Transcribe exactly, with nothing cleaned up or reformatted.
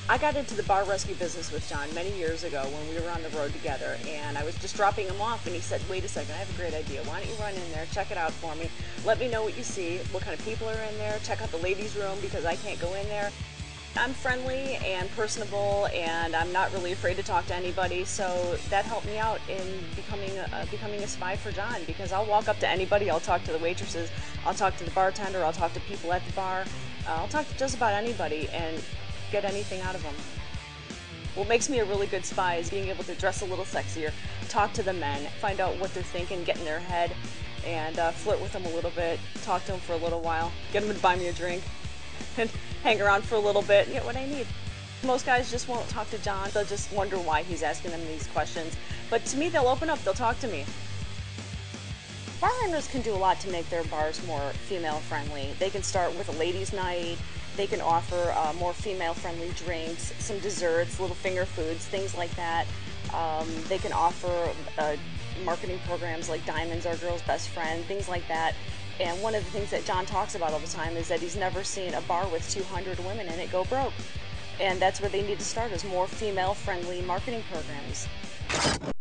I got into the bar rescue business with John many years ago when we were on the road together, and I was just dropping him off, and he said, wait a second, I have a great idea. Why don't you run in there, check it out for me, let me know what you see, what kind of people are in there, check out the ladies' room because I can't go in there. I'm friendly and personable, and I'm not really afraid to talk to anybody, so that helped me out in becoming a, uh, becoming a spy for John, because I'll walk up to anybody, I'll talk to the waitresses, I'll talk to the bartender, I'll talk to people at the bar, uh, I'll talk to just about anybody and get anything out of them. What makes me a really good spy is being able to dress a little sexier, talk to the men, find out what they're thinking, get in their head, and uh, flirt with them a little bit, talk to them for a little while, get them to buy me a drink, and hang around for a little bit and get what I need. Most guys just won't talk to John. They'll just wonder why he's asking them these questions. But to me, they'll open up, they'll talk to me. Bar owners can do a lot to make their bars more female-friendly. They can start with a ladies' night. They can offer uh, more female-friendly drinks, some desserts, little finger foods, things like that. Um, they can offer uh, marketing programs like Diamonds, Our Girl's Best Friend, things like that. And one of the things that John talks about all the time is that he's never seen a bar with two hundred women in it go broke. And that's where they need to start, is more female-friendly marketing programs.